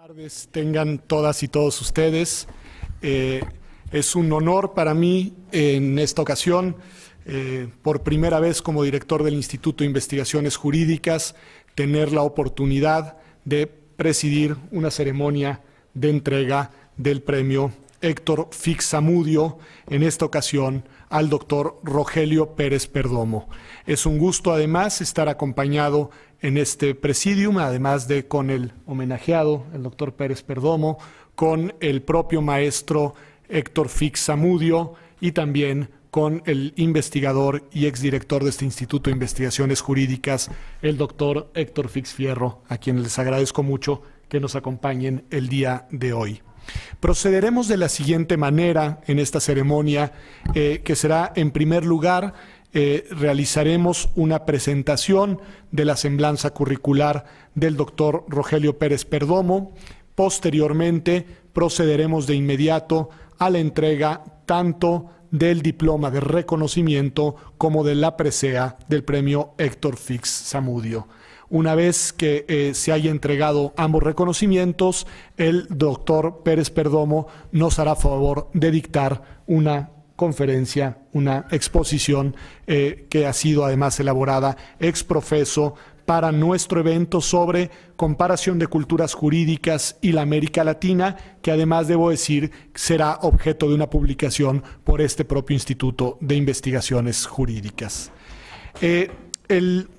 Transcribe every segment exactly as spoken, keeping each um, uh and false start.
Tardes tengan todas y todos ustedes. Eh, es un honor para mí en esta ocasión, eh, por primera vez como director del Instituto de Investigaciones Jurídicas, tener la oportunidad de presidir una ceremonia de entrega del premio Héctor Fix Zamudio, en esta ocasión al doctor Rogelio Pérez Perdomo. Es un gusto además estar acompañado en este presidium, además de con el homenajeado, el doctor Pérez Perdomo, con el propio maestro Héctor Fix Zamudio y también con el investigador y exdirector de este Instituto de Investigaciones Jurídicas, el doctor Héctor Fix Fierro, a quienes les agradezco mucho que nos acompañen el día de hoy. Procederemos de la siguiente manera en esta ceremonia, eh, que será, en primer lugar, eh, realizaremos una presentación de la semblanza curricular del doctor Rogelio Pérez Perdomo. Posteriormente, procederemos de inmediato a la entrega tanto del diploma de reconocimiento como de la presea del premio Héctor Fix Zamudio. Una vez que eh, se haya entregado ambos reconocimientos, el doctor Pérez Perdomo nos hará favor de dictar una conferencia, una exposición eh, que ha sido además elaborada ex profeso para nuestro evento sobre comparación de culturas jurídicas y la América Latina, que además debo decir será objeto de una publicación por este propio Instituto de Investigaciones Jurídicas. Eh, el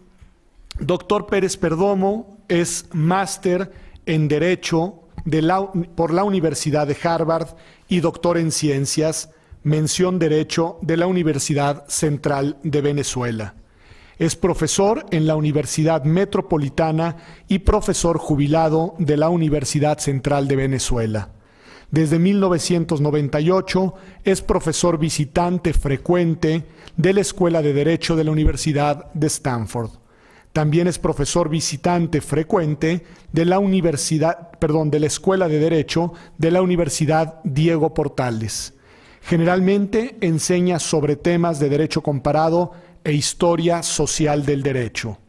Doctor Pérez Perdomo es máster en Derecho de la, por la Universidad de Harvard y doctor en Ciencias, mención Derecho de la Universidad Central de Venezuela. Es profesor en la Universidad Metropolitana y profesor jubilado de la Universidad Central de Venezuela. Desde mil novecientos noventa y ocho es profesor visitante frecuente de la Escuela de Derecho de la Universidad de Stanford. También es profesor visitante frecuente de la Universidad, perdón, de la Escuela de Derecho de la Universidad Diego Portales. Generalmente enseña sobre temas de derecho comparado e historia social del derecho.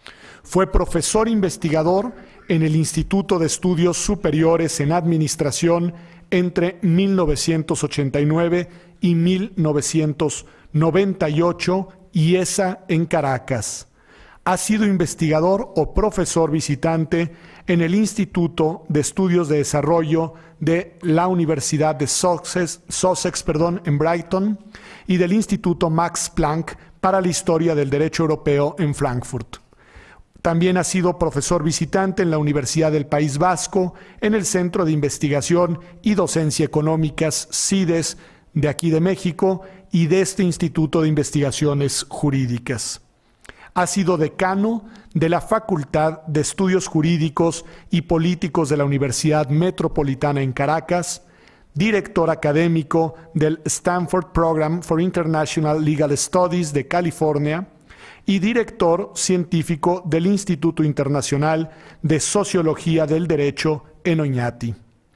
Fue profesor investigador en el Instituto de Estudios Superiores en Administración entre mil novecientos ochenta y nueve y mil novecientos noventa y ocho, I E S A en Caracas. Ha sido investigador o profesor visitante en el Instituto de Estudios de Desarrollo de la Universidad de Sussex, Sussex perdón, en Brighton y del Instituto Max Planck para la Historia del Derecho Europeo en Frankfurt. También ha sido profesor visitante en la Universidad del País Vasco, en el Centro de Investigación y Docencia Económicas, CIDES, de aquí de México, y de este Instituto de Investigaciones Jurídicas. Ha sido decano de la Facultad de Estudios Jurídicos y Políticos de la Universidad Metropolitana en Caracas, director académico del Stanford Program for International Legal Studies de California y director científico del Instituto Internacional de Sociología del Derecho en Oñati.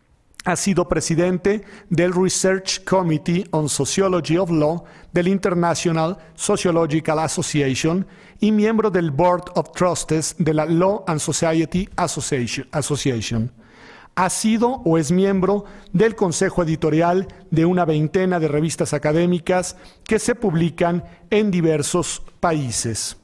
Ha sido presidente del Research Committee on Sociology of Law del International Sociological Association y miembro del Board of Trustees de la Law and Society Association. Ha sido o es miembro del consejo editorial de una veintena de revistas académicas que se publican en diversos países.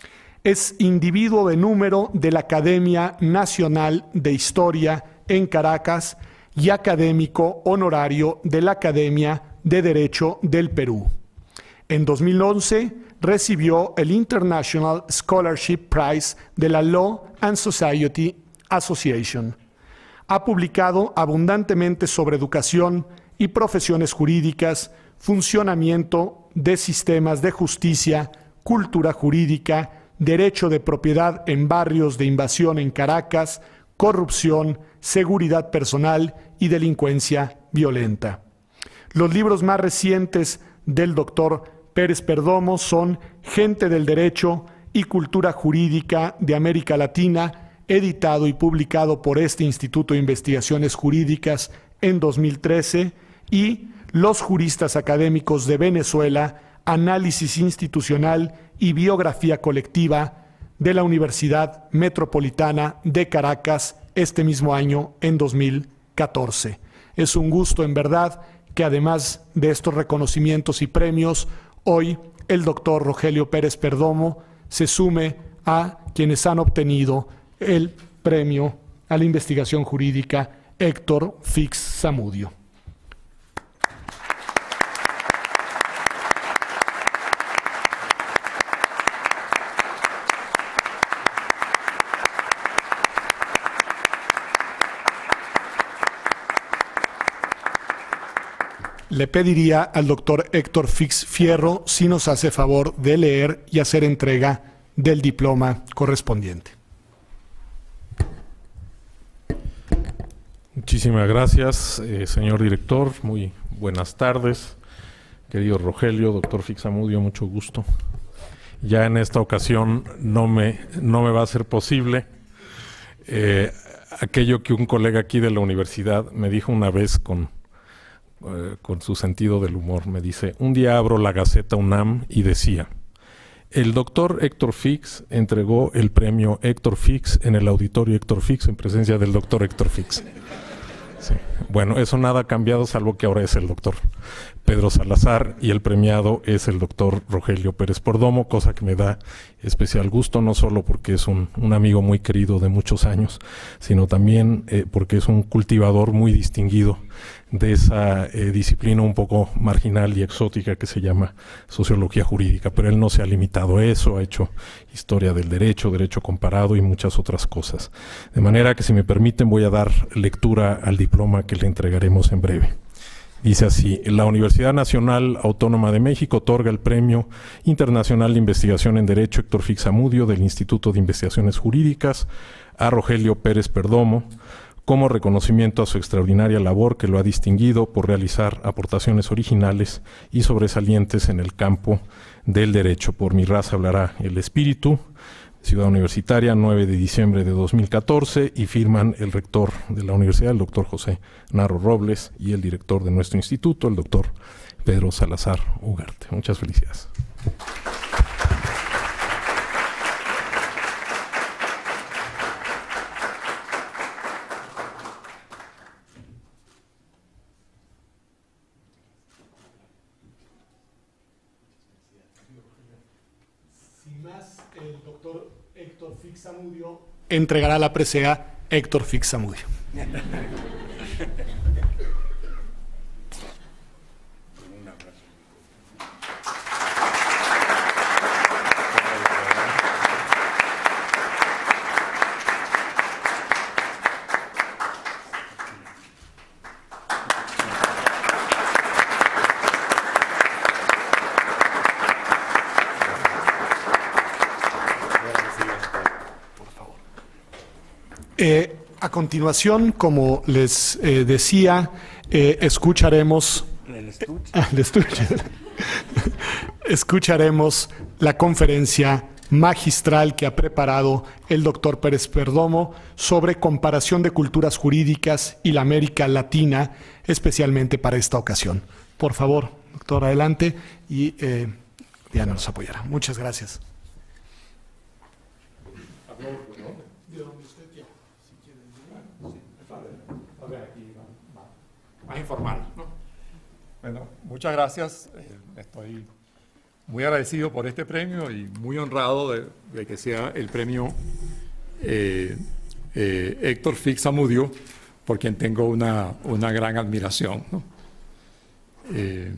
Es individuo de número de la Academia Nacional de Historia en Caracas y académico honorario de la Academia de Derecho del Perú. En dos mil once recibió el International Scholarship Prize de la Law and Society Association. Ha publicado abundantemente sobre educación y profesiones jurídicas, funcionamiento de sistemas de justicia, cultura jurídica, derecho de propiedad en barrios de invasión en Caracas, corrupción, seguridad personal y delincuencia violenta. Los libros más recientes del doctor Pérez Perdomo son Gente del Derecho y Cultura Jurídica de América Latina, editado y publicado por este Instituto de Investigaciones Jurídicas en dos mil trece, y Los Juristas Académicos de Venezuela, Análisis Institucional y Biografía Colectiva, de la Universidad Metropolitana de Caracas este mismo año, en dos mil catorce. Es un gusto, en verdad, que además de estos reconocimientos y premios, hoy el doctor Rogelio Pérez Perdomo se sume a quienes han obtenido el premio a la investigación jurídica Héctor Fix Zamudio. Le pediría al doctor Héctor Fix Fierro si nos hace favor de leer y hacer entrega del diploma correspondiente. Muchísimas gracias, eh, señor director. Muy buenas tardes. Querido Rogelio, doctor Fix Zamudio, mucho gusto. Ya en esta ocasión no me, no me va a ser posible eh, aquello que un colega aquí de la universidad me dijo una vez con... Eh, con su sentido del humor. Me dice: un día abro la Gaceta UNAM y decía: el doctor Héctor Fix entregó el premio Héctor Fix en el auditorio Héctor Fix en presencia del doctor Héctor Fix. Sí. Bueno, eso nada ha cambiado, salvo que ahora es el doctor Pedro Salazar y el premiado es el doctor Rogelio Pérez Perdomo, cosa que me da especial gusto, no solo porque es un, un amigo muy querido de muchos años, sino también eh, porque es un cultivador muy distinguido de esa eh, disciplina un poco marginal y exótica que se llama sociología jurídica. Pero él no se ha limitado a eso, ha hecho historia del derecho, derecho comparado y muchas otras cosas. De manera que, si me permiten, voy a dar lectura al diploma que le entregaremos en breve. Dice así: la Universidad Nacional Autónoma de México otorga el Premio Internacional de Investigación en Derecho Héctor Fix Zamudio del Instituto de Investigaciones Jurídicas a Rogelio Pérez Perdomo como reconocimiento a su extraordinaria labor que lo ha distinguido por realizar aportaciones originales y sobresalientes en el campo del derecho. Por mi raza hablará el espíritu. Ciudad Universitaria, nueve de diciembre de dos mil catorce, y firman el rector de la universidad, el doctor José Narro Robles, y el director de nuestro instituto, el doctor Pedro Salazar Ugarte. Muchas felicidades. Sin más, el doctor Héctor Fix Zamudio entregará la presea Héctor Fix Zamudio. Eh, a continuación, como les eh, decía, eh, escucharemos, el estuche. Ah, el estuche. escucharemos la conferencia magistral que ha preparado el doctor Pérez Perdomo sobre comparación de culturas jurídicas y la América Latina, especialmente para esta ocasión. Por favor, doctor, adelante, y eh, Diana nos apoyará. Muchas gracias. Más informal, ¿no? Bueno, muchas gracias. Eh, estoy muy agradecido por este premio y muy honrado de, de que sea el premio eh, eh, Héctor Fix Zamudio, por quien tengo una, una gran admiración, ¿no? Eh,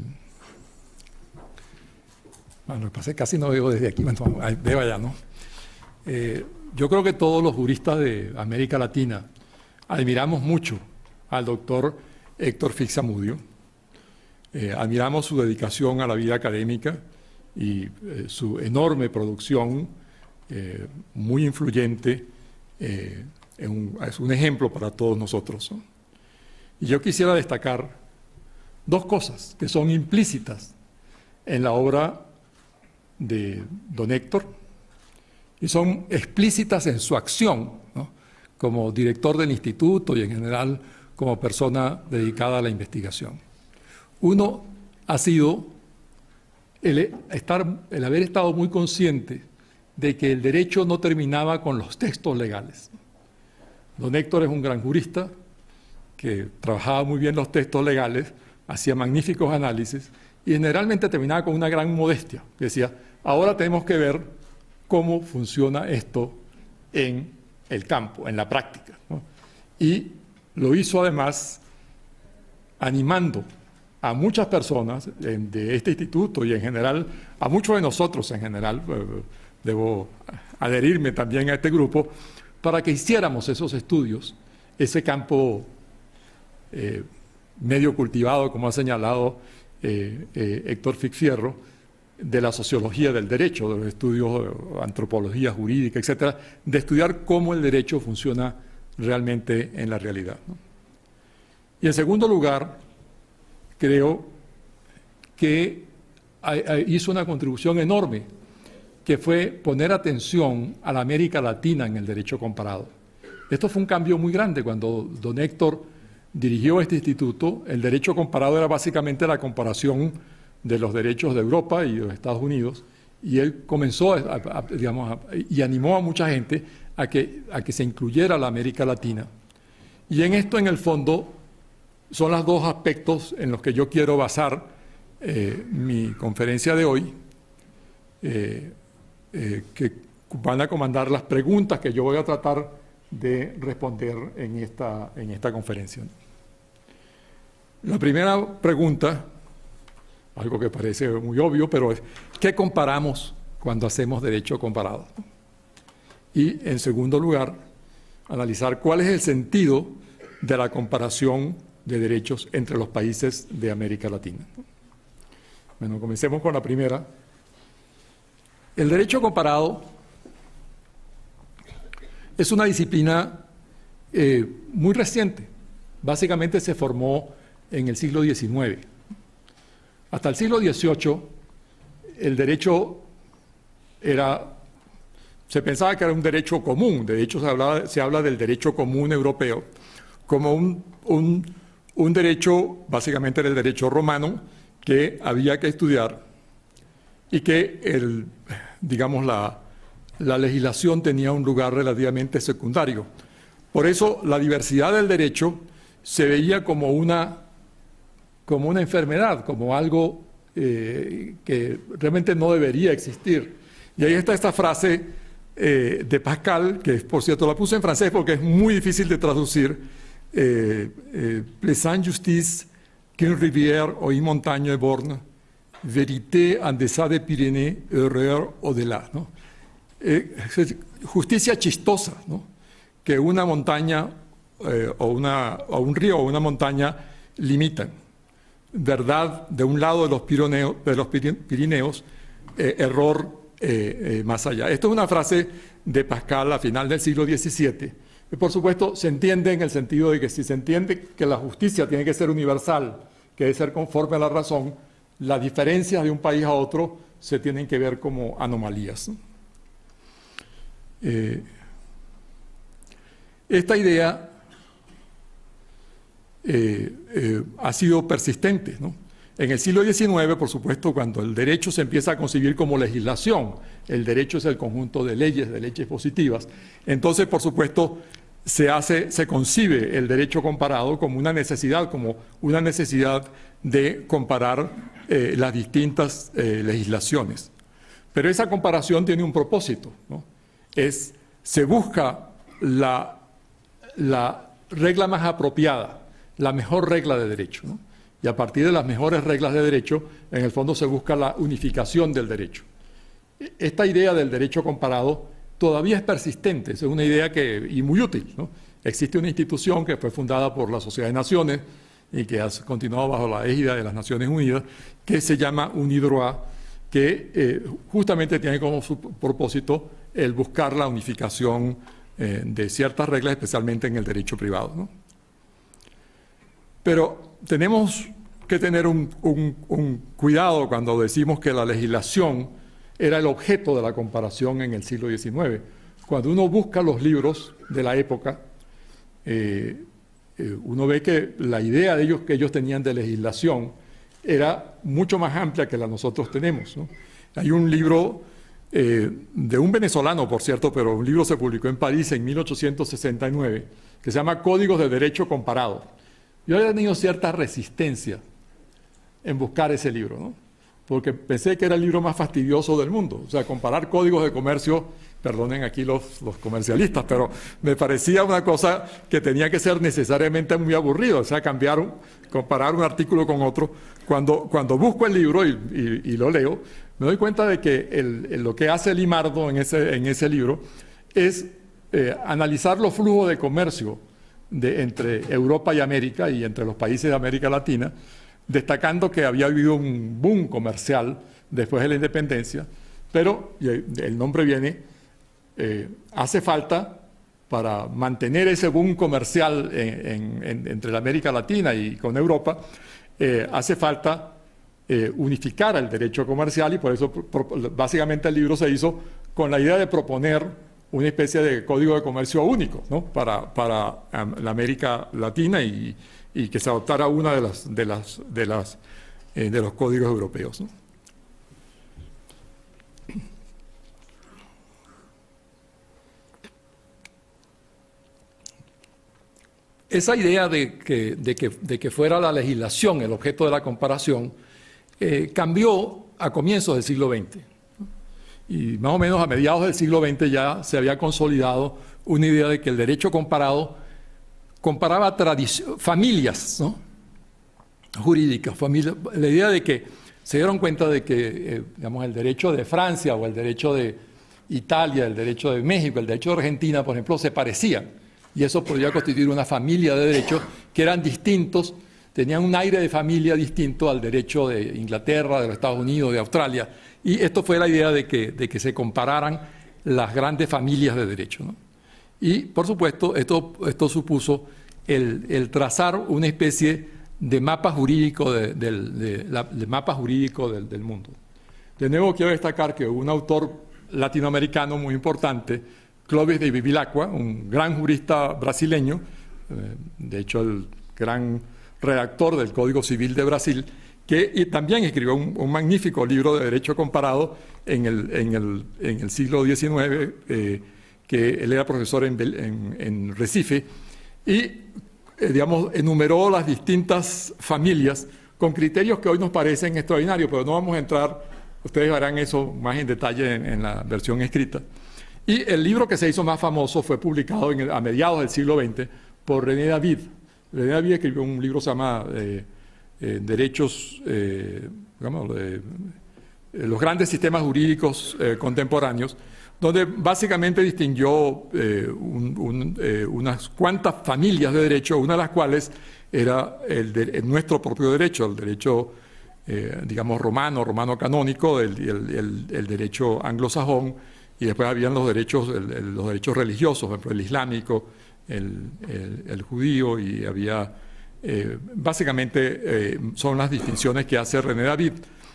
bueno, lo que pasa es que casi no veo desde aquí, bueno, veo allá, ¿no? Eh, yo creo que todos los juristas de América Latina admiramos mucho al doctor Héctor Fix Zamudio. Eh, admiramos su dedicación a la vida académica y eh, su enorme producción, eh, muy influyente, eh, en un, es un ejemplo para todos nosotros, ¿no? Y yo quisiera destacar dos cosas que son implícitas en la obra de don Héctor y son explícitas en su acción, ¿no?, como director del instituto y en general como persona dedicada a la investigación. Uno ha sido el, estar, el haber estado muy consciente de que el derecho no terminaba con los textos legales. Don Héctor es un gran jurista que trabajaba muy bien los textos legales, hacía magníficos análisis y generalmente terminaba con una gran modestia. Decía, ahora tenemos que ver cómo funciona esto en el campo, en la práctica, ¿no? Y lo hizo además animando a muchas personas de este instituto y en general, a muchos de nosotros en general, debo adherirme también a este grupo, para que hiciéramos esos estudios, ese campo eh, medio cultivado, como ha señalado eh, eh, Héctor Fix-Fierro, de la sociología del derecho, de los estudios de antropología jurídica, etcétera, de estudiar cómo el derecho funciona realmente en la realidad, ¿no? Y en segundo lugar, creo que hizo una contribución enorme, que fue poner atención a la América Latina en el derecho comparado. Esto fue un cambio muy grande. Cuando don Héctor dirigió este instituto, el derecho comparado era básicamente la comparación de los derechos de Europa y de los Estados Unidos, y él comenzó a, a, digamos, a, y animó a mucha gente a que, a que se incluyera la América Latina. Y en esto, en el fondo, son los dos aspectos en los que yo quiero basar eh, mi conferencia de hoy, eh, eh, que van a comandar las preguntas que yo voy a tratar de responder en esta, en esta conferencia. La primera pregunta, algo que parece muy obvio, pero es, ¿qué comparamos cuando hacemos derecho comparado? Y, en segundo lugar, analizar cuál es el sentido de la comparación de derechos entre los países de América Latina. Bueno, comencemos con la primera. El derecho comparado es una disciplina eh, muy reciente. Básicamente se formó en el siglo diecinueve. Hasta el siglo dieciocho, el derecho era, se pensaba que era un derecho común. De hecho, se, hablaba, se habla del derecho común europeo como un, un, un derecho, básicamente era el derecho romano, que había que estudiar y que, el, digamos, la, la legislación tenía un lugar relativamente secundario. Por eso, la diversidad del derecho se veía como una, como una enfermedad, como algo eh, que realmente no debería existir. Y ahí está esta frase eh, de Pascal, que por cierto la puse en francés porque es muy difícil de traducir, eh, eh, «Les injustices qu'une rivière ou une montagne borne, vérité en deçà des Pyrénées, erreur au-delà», ¿no? Eh, justicia chistosa, ¿no? Que una montaña eh, o, una, o un río o una montaña limitan. Verdad de un lado de los Pirineos, de los Pirineos eh, error eh, eh, más allá. Esto es una frase de Pascal a final del siglo diecisiete. Y por supuesto se entiende en el sentido de que si se entiende que la justicia tiene que ser universal, que debe ser conforme a la razón, las diferencias de un país a otro se tienen que ver como anomalías, ¿no? Eh, esta idea eh, eh, ha sido persistente, ¿no? En el siglo diecinueve, por supuesto, cuando el derecho se empieza a concebir como legislación, el derecho es el conjunto de leyes, de leyes positivas, entonces, por supuesto, se hace, se concibe el derecho comparado como una necesidad, como una necesidad de comparar eh, las distintas eh, legislaciones. Pero esa comparación tiene un propósito, ¿no? Es, se busca la, la regla más apropiada, la mejor regla de derecho, ¿no? Y a partir de las mejores reglas de derecho, en el fondo se busca la unificación del derecho. Esta idea del derecho comparado todavía es persistente, es una idea que, y muy útil, ¿no? Existe una institución que fue fundada por la Sociedad de Naciones y que ha continuado bajo la égida de las Naciones Unidas, que se llama UNIDROIT, que eh, justamente tiene como su propósito el buscar la unificación eh, de ciertas reglas, especialmente en el derecho privado, ¿no? Pero tenemos que tener un, un, un cuidado cuando decimos que la legislación era el objeto de la comparación en el siglo diecinueve. Cuando uno busca los libros de la época, eh, eh, uno ve que la idea de ellos que ellos tenían de legislación era mucho más amplia que la que nosotros tenemos, ¿no? Hay un libro eh, de un venezolano, por cierto, pero un libro se publicó en París en mil ochocientos sesenta y nueve, que se llama Códigos de Derecho Comparado. Yo había tenido cierta resistencia en buscar ese libro, ¿no? Porque pensé que era el libro más fastidioso del mundo. O sea, comparar códigos de comercio, perdonen aquí los, los comercialistas, pero me parecía una cosa que tenía que ser necesariamente muy aburrido. O sea, cambiar, un, comparar un artículo con otro. Cuando, cuando busco el libro y, y, y lo leo, me doy cuenta de que el, el, lo que hace Limardo en ese, en ese libro es eh, analizar los flujos de comercio de, entre Europa y América y entre los países de América Latina, destacando que había habido un boom comercial después de la independencia, pero el nombre viene, eh, hace falta para mantener ese boom comercial en, en, en, entre la América Latina y con Europa, eh, hace falta eh, unificar el derecho comercial, y por eso por, básicamente el libro se hizo con la idea de proponer una especie de código de comercio único, ¿no? para, para um, la América Latina y y que se adoptara una de las de las de las eh, de los códigos europeos, ¿no? Esa idea de que, de, que, de que fuera la legislación el objeto de la comparación eh, cambió a comienzos del siglo veinte. Y más o menos a mediados del siglo veinte ya se había consolidado una idea de que el derecho comparado comparaba familias, ¿no? jurídicas, familias, la idea de que se dieron cuenta de que eh, digamos, el derecho de Francia o el derecho de Italia, el derecho de México, el derecho de Argentina, por ejemplo, se parecían, y eso podría constituir una familia de derechos que eran distintos, tenían un aire de familia distinto al derecho de Inglaterra, de los Estados Unidos, de Australia, y esto fue la idea de que, de que se compararan las grandes familias de derecho, ¿no? Y, por supuesto, esto, esto supuso el, el trazar una especie de mapa jurídico, de, de, de, de, de mapa jurídico del, del mundo. De nuevo, quiero destacar que un autor latinoamericano muy importante, Clovis de Bevilacqua, un gran jurista brasileño, eh, de hecho el gran redactor del Código Civil de Brasil, que y también escribió un, un magnífico libro de derecho comparado en el, en el, en el siglo diecinueve, eh, que él era profesor en, en, en Recife, y, eh, digamos, enumeró las distintas familias con criterios que hoy nos parecen extraordinarios, pero no vamos a entrar, ustedes verán eso más en detalle en, en la versión escrita. Y el libro que se hizo más famoso fue publicado en el, a mediados del siglo veinte por René David. René David escribió un libro que se llama eh, eh, Derechos, eh, digamos, eh, los grandes sistemas jurídicos eh, contemporáneos, donde básicamente distinguió eh, un, un, eh, unas cuantas familias de derecho, una de las cuales era el de, el nuestro propio derecho, el derecho, eh, digamos, romano, romano canónico, el, el, el, el derecho anglosajón, y después habían los derechos, el, el, los derechos religiosos, por ejemplo, el islámico, el, el, el judío, y había, eh, básicamente, eh, son las distinciones que hace René David.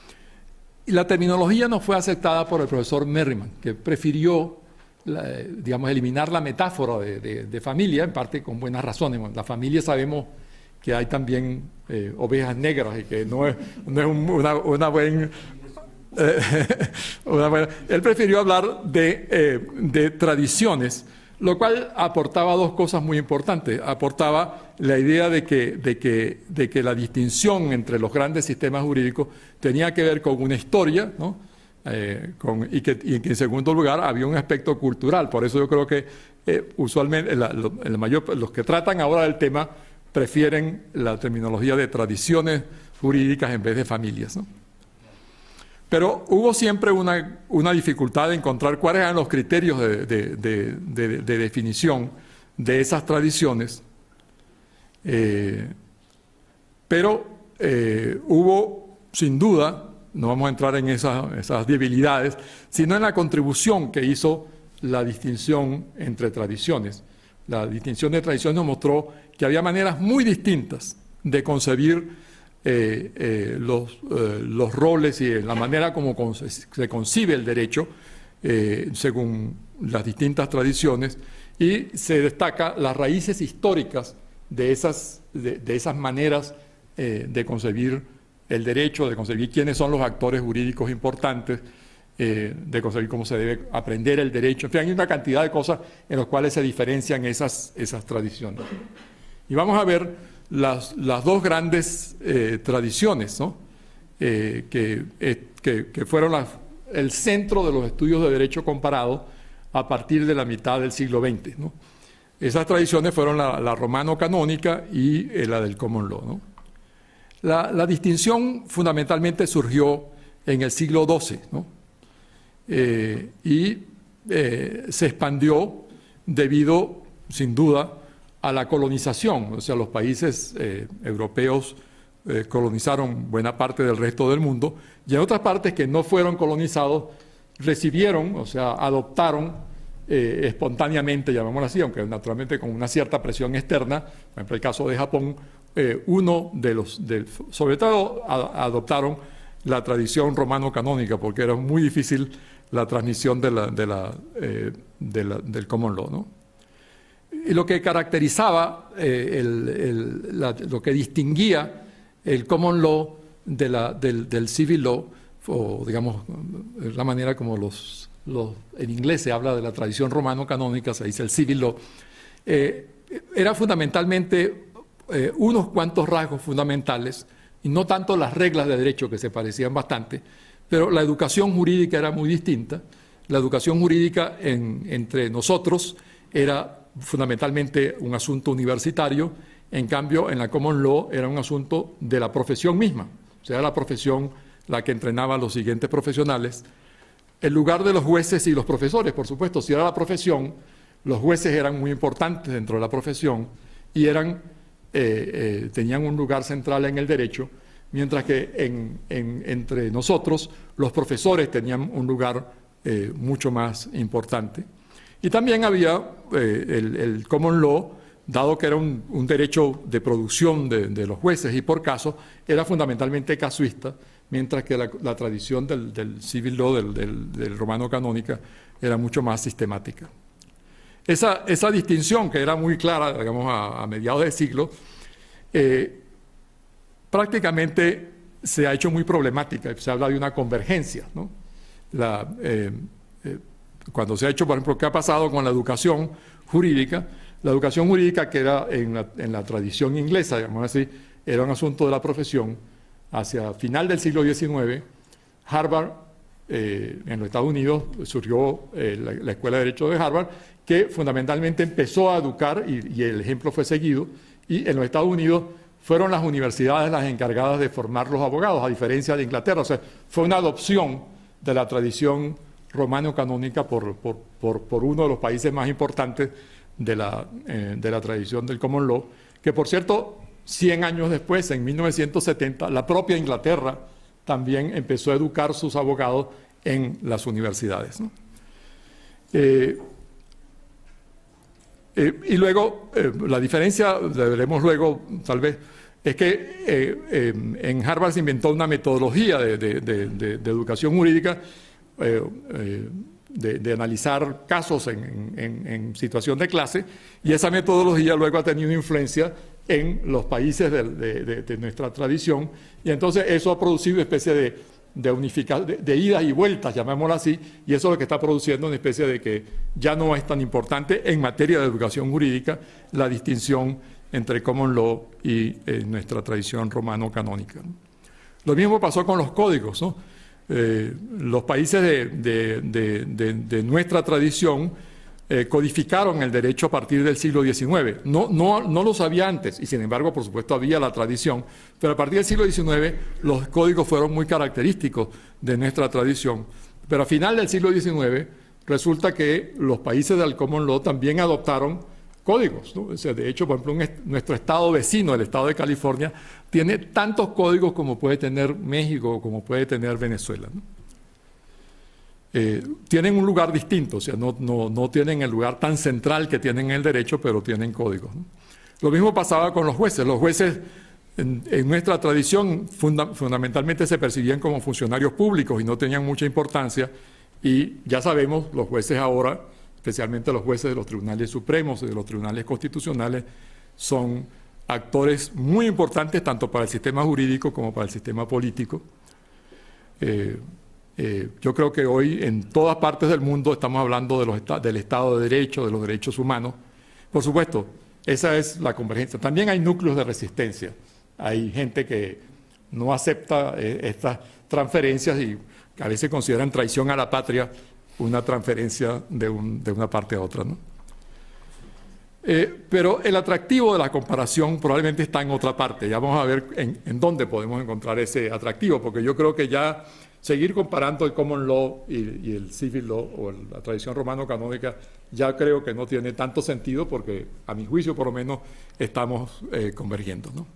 Y la terminología no fue aceptada por el profesor Merriman, que prefirió, la, digamos, eliminar la metáfora de, de, de familia, en parte con buenas razones. La familia sabemos que hay también eh, ovejas negras y que no es, no es un, una, una buena... Eh, una buena él prefirió hablar de, eh, de tradiciones, lo cual aportaba dos cosas muy importantes. Aportaba la idea de que, de, que, de que la distinción entre los grandes sistemas jurídicos tenía que ver con una historia, ¿no? eh, con, y, que, y que en segundo lugar había un aspecto cultural. Por eso yo creo que eh, usualmente la, lo, el mayor, los que tratan ahora del tema prefieren la terminología de tradiciones jurídicas en vez de familias, ¿no? Pero hubo siempre una, una dificultad de encontrar cuáles eran los criterios de, de, de, de, de definición de esas tradiciones, eh, pero eh, hubo, sin duda, no vamos a entrar en esas, esas debilidades, sino en la contribución que hizo la distinción entre tradiciones. La distinción de tradiciones nos mostró que había maneras muy distintas de concebir Eh, eh, los, eh, los roles y la manera como con, se concibe el derecho eh, según las distintas tradiciones, y se destaca las raíces históricas de esas, de, de esas maneras eh, de concebir el derecho, de concebir quiénes son los actores jurídicos importantes eh, de conseguir cómo se debe aprender el derecho. En fin, hay una cantidad de cosas en las cuales se diferencian esas, esas tradiciones. Y vamos a ver las, las dos grandes eh, tradiciones, ¿no? eh, que, eh, que, que fueron las, el centro de los estudios de derecho comparado a partir de la mitad del siglo veinte, ¿no? Esas tradiciones fueron la, la romano-canónica y eh, la del common law, ¿no? La, la distinción fundamentalmente surgió en el siglo doce, ¿no? eh, y eh, se expandió debido, sin duda, a la colonización. O sea, los países eh, europeos eh, colonizaron buena parte del resto del mundo, y en otras partes que no fueron colonizados recibieron, o sea, adoptaron Eh, espontáneamente, llamémoslo así, aunque naturalmente con una cierta presión externa. Por ejemplo, el caso de Japón, eh, uno de los, de, sobre todo a, adoptaron la tradición romano-canónica, porque era muy difícil la transmisión de la, de la, eh, de la, del common law, ¿no? Y lo que caracterizaba, eh, el, el, la, lo que distinguía el common law de la, del, del civil law, o digamos, la manera como los Los, en inglés se habla de la tradición romano-canónica, se dice el civil law, eh, era fundamentalmente eh, unos cuantos rasgos fundamentales, y no tanto las reglas de derecho, que se parecían bastante, pero la educación jurídica era muy distinta. La educación jurídica en, entre nosotros era fundamentalmente un asunto universitario, en cambio en la common law era un asunto de la profesión misma, o sea, la profesión la que entrenaba a los siguientes profesionales. El lugar de los jueces y los profesores, por supuesto, si era la profesión, los jueces eran muy importantes dentro de la profesión y eran, eh, eh, tenían un lugar central en el derecho, mientras que en, en, entre nosotros los profesores tenían un lugar eh, mucho más importante. Y también había eh, el, el common law, dado que era un, un derecho de producción de, de los jueces y por caso, era fundamentalmente casuista, mientras que la, la tradición del, del civil law, del, del, del romano-canónica, era mucho más sistemática. Esa, esa distinción, que era muy clara, digamos, a, a mediados del siglo, eh, prácticamente se ha hecho muy problemática. Se habla de una convergencia, ¿no? La, eh, eh, cuando se ha hecho, por ejemplo, ¿qué ha pasado con la educación jurídica? La educación jurídica, que era en la, en la tradición inglesa, digamos así, era un asunto de la profesión. Hacia final del siglo diecinueve, Harvard, eh, en los Estados Unidos, surgió eh, la, la Escuela de Derecho de Harvard, que fundamentalmente empezó a educar, y, y el ejemplo fue seguido, y en los Estados Unidos fueron las universidades las encargadas de formar los abogados, a diferencia de Inglaterra. O sea, fue una adopción de la tradición romano-canónica por, por, por, por uno de los países más importantes de la, eh, de la tradición del common law, que por cierto, cien años después, en mil novecientos setenta, la propia Inglaterra también empezó a educar sus abogados en las universidades, ¿no? Eh, eh, y luego, eh, la diferencia, la veremos luego tal vez, es que eh, eh, en Harvard se inventó una metodología de, de, de, de, de educación jurídica, eh, eh, De, de analizar casos en, en, en situación de clase, y esa metodología luego ha tenido influencia en los países de, de, de, de nuestra tradición, y entonces eso ha producido una especie de, de unificación, de, de idas y vueltas, llamémoslo así, y eso es lo que está produciendo una especie de que ya no es tan importante en materia de educación jurídica la distinción entre common law y eh, nuestra tradición romano-canónica, ¿no? Lo mismo pasó con los códigos, ¿no? Eh, los países de, de, de, de, de nuestra tradición eh, codificaron el derecho a partir del siglo diecinueve. No, no, no lo sabía antes, y sin embargo, por supuesto, había la tradición, pero a partir del siglo diecinueve los códigos fueron muy característicos de nuestra tradición. Pero a final del siglo diecinueve resulta que los países del common law también adoptaron códigos, ¿no? O sea, de hecho, por ejemplo, un, nuestro estado vecino, el estado de California, tiene tantos códigos como puede tener México o como puede tener Venezuela, ¿no? Eh, tienen un lugar distinto, o sea, no, no, no tienen el lugar tan central que tienen el derecho, pero tienen códigos, ¿no? Lo mismo pasaba con los jueces. Los jueces, en, en nuestra tradición, funda, fundamentalmente se percibían como funcionarios públicos y no tenían mucha importancia, y ya sabemos, los jueces ahora, especialmente los jueces de los tribunales supremos y de los tribunales constitucionales, son actores muy importantes tanto para el sistema jurídico como para el sistema político. Eh, Eh, yo creo que hoy en todas partes del mundo estamos hablando de los esta- del Estado de Derecho, de los derechos humanos. Por supuesto, esa es la convergencia. También hay núcleos de resistencia. Hay gente que no acepta eh, estas transferencias y a veces consideran traición a la patria una transferencia de, un, de una parte a otra, ¿no? Eh, pero el atractivo de la comparación probablemente está en otra parte. Ya vamos a ver en, en dónde podemos encontrar ese atractivo, porque yo creo que ya seguir comparando el common law y, y el civil law o el, la tradición romano-canónica ya creo que no tiene tanto sentido, porque a mi juicio por lo menos estamos eh, convergiendo, ¿no?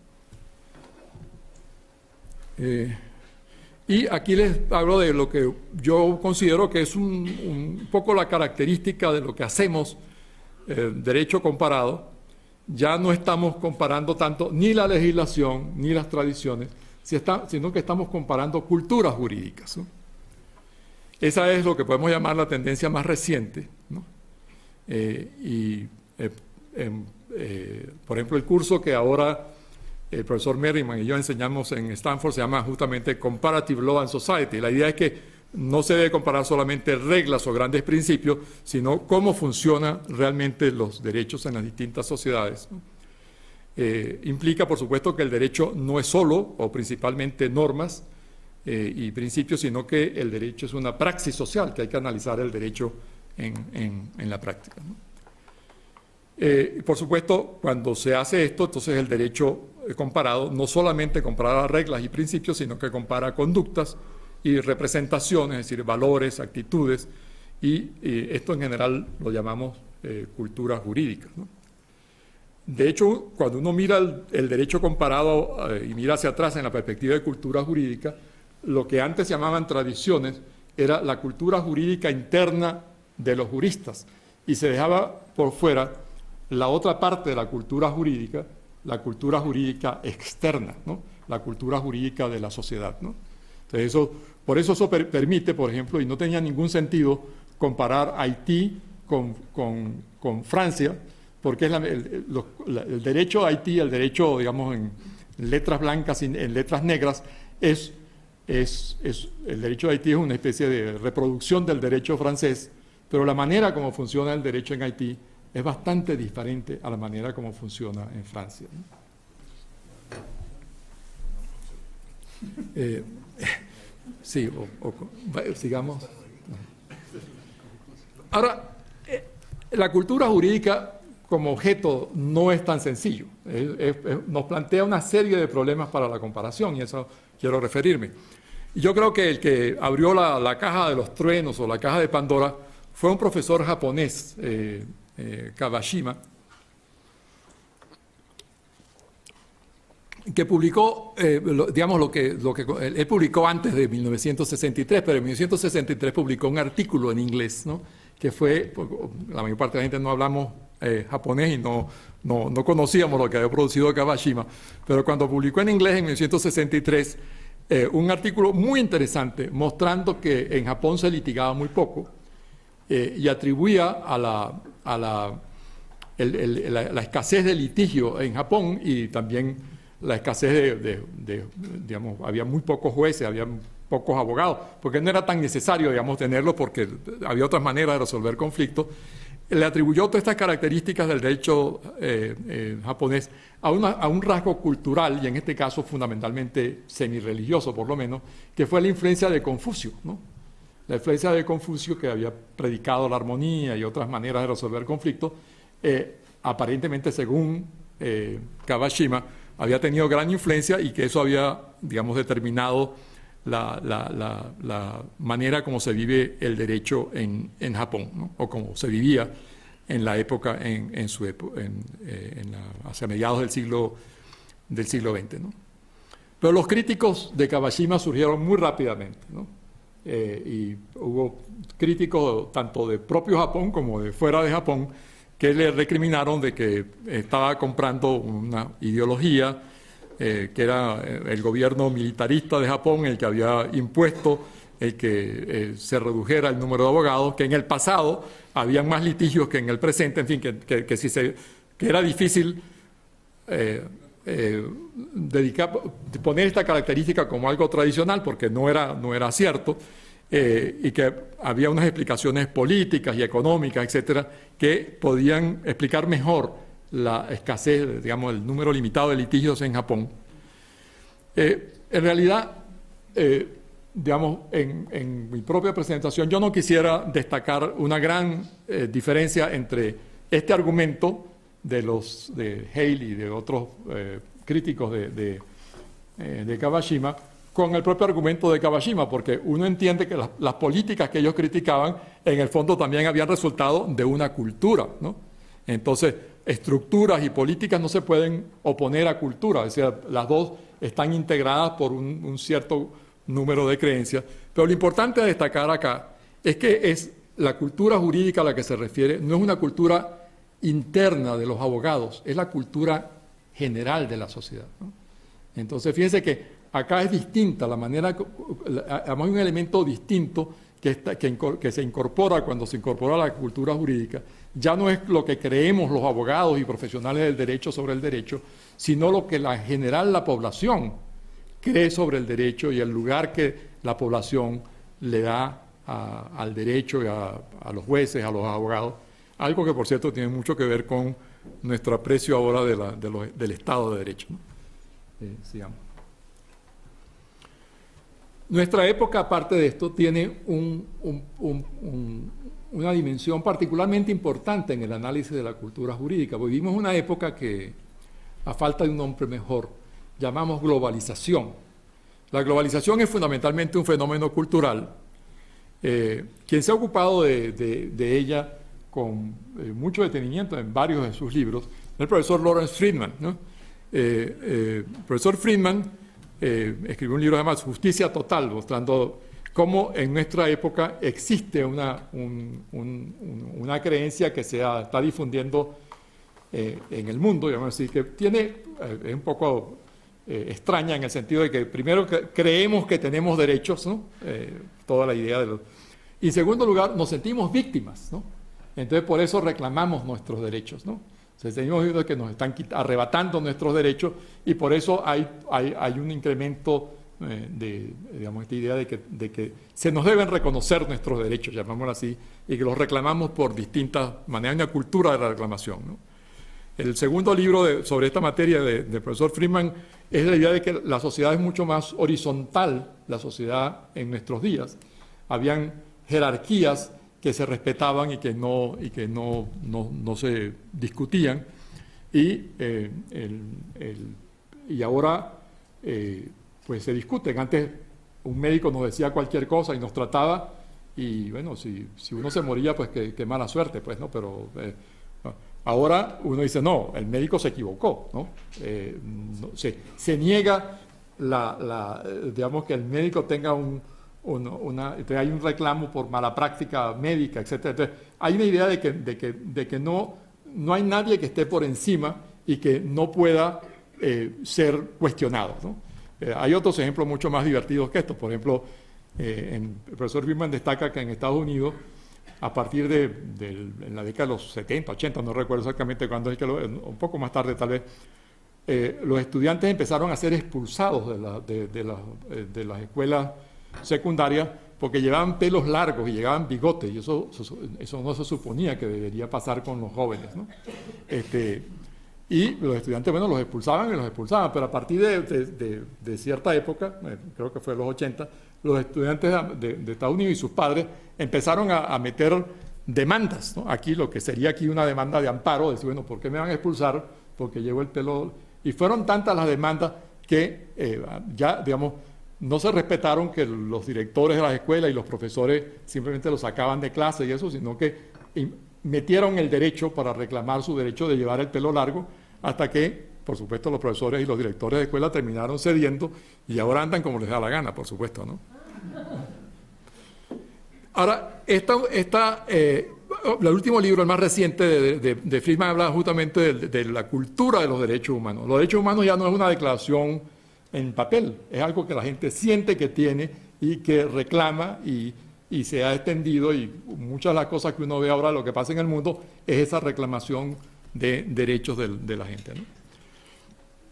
Eh, y aquí les hablo de lo que yo considero que es un, un poco la característica de lo que hacemos, eh, derecho comparado. Ya no estamos comparando tanto ni la legislación ni las tradiciones, si está, sino que estamos comparando culturas jurídicas, ¿no? Esa es lo que podemos llamar la tendencia más reciente, ¿no? Eh, y, eh, eh, eh, por ejemplo, el curso que ahora el profesor Merriman y yo enseñamos en Stanford se llama justamente Comparative Law and Society. La idea es que no se debe comparar solamente reglas o grandes principios, sino cómo funcionan realmente los derechos en las distintas sociedades, ¿no? Eh, implica, por supuesto, que el derecho no es solo o principalmente normas eh, y principios, sino que el derecho es una praxis social, que hay que analizar el derecho en, en, en la práctica, ¿no? Eh, por supuesto, cuando se hace esto, entonces el derecho comparado no solamente compara reglas y principios, sino que compara conductas y representaciones, es decir, valores, actitudes, y, y esto en general lo llamamos eh, cultura jurídica, ¿no? De hecho, cuando uno mira el, el derecho comparado eh, y mira hacia atrás en la perspectiva de cultura jurídica, lo que antes se llamaban tradiciones era la cultura jurídica interna de los juristas, y se dejaba por fuera la otra parte de la cultura jurídica, la cultura jurídica externa, ¿no? La cultura jurídica de la sociedad, ¿no? Entonces eso, por eso eso per permite, por ejemplo, y no tenía ningún sentido comparar Haití con, con, con Francia, porque es la, el, los, la, el derecho de Haití, el derecho, digamos, en letras blancas y en letras negras, es, es, es, el derecho de Haití es una especie de reproducción del derecho francés, pero la manera como funciona el derecho en Haití es bastante diferente a la manera como funciona en Francia, ¿no? Eh, sí, o, o, sigamos. Ahora, eh, la cultura jurídica como objeto no es tan sencillo. Es, es, es, nos plantea una serie de problemas para la comparación, y a eso quiero referirme. Y yo creo que el que abrió la, la caja de los truenos o la caja de Pandora fue un profesor japonés, eh, eh, Kawashima, que publicó, eh, lo, digamos, lo que, lo que él, él publicó antes de mil novecientos sesenta y tres, pero en mil novecientos sesenta y tres publicó un artículo en inglés, ¿no? Que fue, la mayor parte de la gente no hablamos eh, japonés y no, no, no conocíamos lo que había producido Kawashima, pero cuando publicó en inglés en mil novecientos sesenta y tres eh, un artículo muy interesante mostrando que en Japón se litigaba muy poco eh, y atribuía a la, a la, el, el, la, la escasez de litigio en Japón y también la escasez de, de, de, digamos, había muy pocos jueces, había pocos abogados, porque no era tan necesario, digamos, tenerlos, porque había otras maneras de resolver conflictos. Le atribuyó todas estas características del derecho eh, eh, japonés a, una, a un rasgo cultural, y en este caso fundamentalmente semirreligioso, por lo menos, que fue la influencia de Confucio, ¿no? La influencia de Confucio, que había predicado la armonía y otras maneras de resolver conflictos, eh, aparentemente, según eh, Kawashima, había tenido gran influencia y que eso había, digamos, determinado la, la, la, la manera como se vive el derecho en, en Japón, ¿no? O como se vivía en la época, en, en su época, en, eh, en la, hacia mediados del siglo, del siglo veinte, ¿no? Pero los críticos de Kawashima surgieron muy rápidamente, ¿no? Eh, y hubo críticos tanto de propio Japón como de fuera de Japón que le recriminaron de que estaba comprando una ideología eh, que era el gobierno militarista de Japón, el que había impuesto el que eh, se redujera el número de abogados, que en el pasado había más litigios que en el presente, en fin, que, que, que, si se, que era difícil eh, eh, dedicar, poner esta característica como algo tradicional, porque no era, no era cierto, eh, y que había unas explicaciones políticas y económicas, etcétera, que podían explicar mejor la escasez, digamos, el número limitado de litigios en Japón. Eh, en realidad, eh, digamos, en, en mi propia presentación, yo no quisiera destacar una gran eh, diferencia entre este argumento de los de Hale y de otros eh, críticos de, de, eh, de Kawashima con el propio argumento de Kawashima, porque uno entiende que las, las políticas que ellos criticaban en el fondo también habían resultado de una cultura, ¿no? Entonces, estructuras y políticas no se pueden oponer a cultura, es decir, las dos están integradas por un, un cierto número de creencias, pero lo importante a destacar acá es que es la cultura jurídica a la que se refiere, no es una cultura interna de los abogados, es la cultura general de la sociedad, ¿no? Entonces, fíjense que acá es distinta la manera, además hay un elemento distinto que, está, que, que se incorpora cuando se incorpora a la cultura jurídica, ya no es lo que creemos los abogados y profesionales del derecho sobre el derecho, sino lo que la, en general la población cree sobre el derecho y el lugar que la población le da a, al derecho y a, a los jueces, a los abogados, algo que por cierto tiene mucho que ver con nuestro aprecio ahora de la, de los, del Estado de Derecho, ¿no? Eh, sigamos. Nuestra época, aparte de esto, tiene un, un, un, un, una dimensión particularmente importante en el análisis de la cultura jurídica. Vivimos una época que, a falta de un nombre mejor, llamamos globalización. La globalización es fundamentalmente un fenómeno cultural. Eh, quien se ha ocupado de, de, de ella con eh, mucho detenimiento en varios de sus libros es el profesor Lawrence Friedman, ¿no? Eh, eh, el profesor Friedman eh, escribió un libro llamado Justicia Total, mostrando cómo en nuestra época existe una, un, un, un, una creencia que se ha, está difundiendo eh, en el mundo, digamos así, que tiene, eh, es un poco eh, extraña en el sentido de que primero que creemos que tenemos derechos, ¿no? Eh, toda la idea de los... Y en segundo lugar, nos sentimos víctimas, ¿no? Entonces, por eso reclamamos nuestros derechos, ¿no? O sea, tenemos oído que nos están arrebatando nuestros derechos y por eso hay, hay, hay un incremento eh, de, digamos, esta idea de que, de que se nos deben reconocer nuestros derechos, llamámoslo así, y que los reclamamos por distintas maneras, una cultura de la reclamación, ¿no? El segundo libro de, sobre esta materia del de profesor Friedman es la idea de que la sociedad es mucho más horizontal, la sociedad en nuestros días. Habían jerarquías que se respetaban y que no, y que no, no, no se discutían. Y, eh, el, el, y ahora eh, pues se discuten. Antes un médico nos decía cualquier cosa y nos trataba, y bueno, si, si uno se moría, pues qué, qué mala suerte, pues, ¿no? Pero eh, ahora uno dice, no, el médico se equivocó, ¿no? Eh, no se, se niega, la, la, digamos, que el médico tenga un... Una, una, hay un reclamo por mala práctica médica, etcétera. Entonces, hay una idea de que, de que, de que no, no hay nadie que esté por encima y que no pueda eh, ser cuestionado, ¿no? Eh, hay otros ejemplos mucho más divertidos que estos. Por ejemplo, eh, en, el profesor Friedman destaca que en Estados Unidos, a partir de, de en la década de los setenta, ochenta, no recuerdo exactamente cuándo es que lo, un poco más tarde tal vez, eh, los estudiantes empezaron a ser expulsados de, la, de, de, la, de las escuelas secundaria porque llevaban pelos largos y llevaban bigotes, y eso, eso, eso no se suponía que debería pasar con los jóvenes, ¿no? Este, y los estudiantes, bueno, los expulsaban y los expulsaban, pero a partir de, de, de, de cierta época, eh, creo que fue en los ochenta, los estudiantes de, de Estados Unidos y sus padres empezaron a, a meter demandas, ¿no? Aquí lo que sería aquí una demanda de amparo, decir, bueno, ¿por qué me van a expulsar? Porque llevo el pelo... Y fueron tantas las demandas que eh, ya, digamos, no se respetaron que los directores de las escuelas y los profesores simplemente los sacaban de clase y eso, sino que metieron el derecho para reclamar su derecho de llevar el pelo largo, hasta que, por supuesto, los profesores y los directores de escuela terminaron cediendo y ahora andan como les da la gana, por supuesto, ¿no? Ahora, esta, esta, eh, el último libro, el más reciente de, de, de Friedman, habla justamente de, de la cultura de los derechos humanos. Los derechos humanos ya no es una declaración en papel, es algo que la gente siente que tiene y que reclama y, y se ha extendido, y muchas de las cosas que uno ve ahora, lo que pasa en el mundo, es esa reclamación de derechos de, de la gente, ¿no?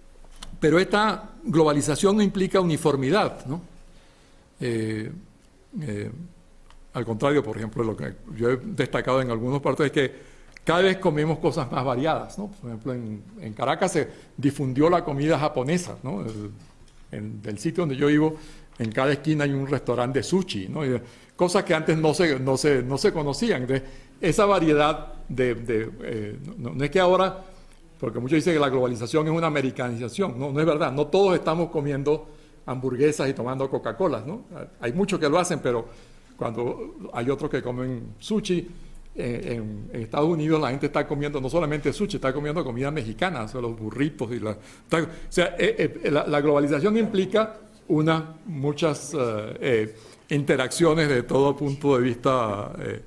Pero esta globalización no implica uniformidad, ¿no? Eh, Eh, al contrario, por ejemplo, lo que yo he destacado en algunas partes es que cada vez comemos cosas más variadas, ¿no? Por ejemplo, en, en Caracas se difundió la comida japonesa, ¿no? El, en el sitio donde yo vivo, en cada esquina hay un restaurante de sushi, ¿no? Y cosas que antes no se, no se, no se conocían. Entonces, esa variedad de... de eh, no, no es que ahora, porque muchos dicen que la globalización es una americanización, no, no es verdad, no todos estamos comiendo hamburguesas y tomando Coca-Cola, ¿no? Hay muchos que lo hacen, pero cuando hay otros que comen sushi, eh, en, en Estados Unidos la gente está comiendo no solamente sushi, está comiendo comida mexicana, o sea, los burritos y la... Está, o sea, eh, eh, la, la globalización implica unas muchas eh, eh, interacciones de todo punto de vista. Eh,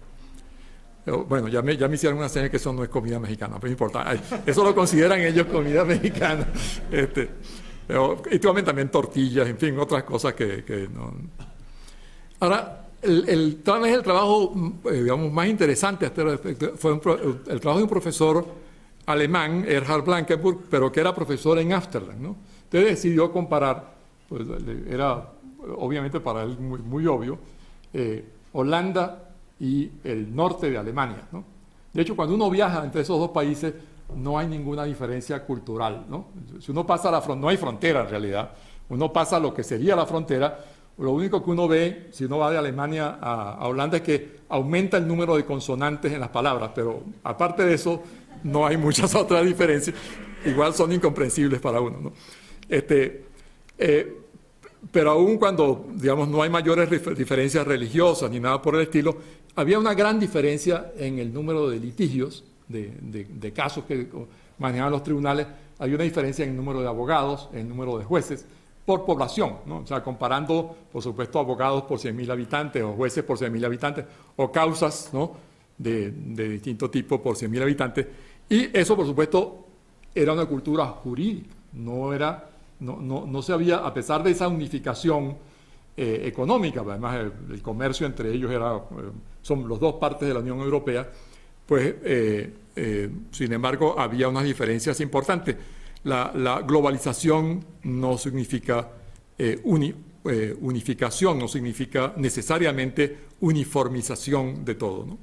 bueno, ya me, ya me hicieron una señal que eso no es comida mexicana, pero no importa. Eso lo consideran ellos comida mexicana. Este, pero, y también tortillas, en fin, otras cosas que, que no. Ahora, el, el, tal vez el trabajo, eh, digamos, más interesante a este respecto fue un pro, el trabajo de un profesor alemán, Erhard Blankenburg, pero que era profesor en Ámsterdam, ¿no? Entonces decidió comparar, pues era obviamente para él muy, muy obvio, eh, Holanda y el norte de Alemania, ¿no? De hecho, cuando uno viaja entre esos dos países, no hay ninguna diferencia cultural, ¿no? Si uno pasa la frontera, no hay frontera en realidad, uno pasa lo que sería la frontera, lo único que uno ve, si uno va de Alemania a, a Holanda, es que aumenta el número de consonantes en las palabras, pero aparte de eso, no hay muchas otras diferencias, igual son incomprensibles para uno, ¿no? Este, eh, pero aún cuando, digamos, no hay mayores diferencias religiosas ni nada por el estilo, había una gran diferencia en el número de litigios, de, de, de casos que manejaban los tribunales. Hay una diferencia en el número de abogados, en el número de jueces, por población, ¿no? O sea, comparando, por supuesto, abogados por cien mil habitantes o jueces por cien mil habitantes, o causas, ¿no?, de, de distinto tipo por cien mil habitantes. Y eso, por supuesto, era una cultura jurídica, no era... No, no, no se había, a pesar de esa unificación eh, económica, además el, el comercio entre ellos era, eh, son los dos partes de la Unión Europea, pues, eh, eh, sin embargo, había unas diferencias importantes. La, la globalización no significa eh, uni, eh, unificación, no significa necesariamente uniformización de todo, ¿no?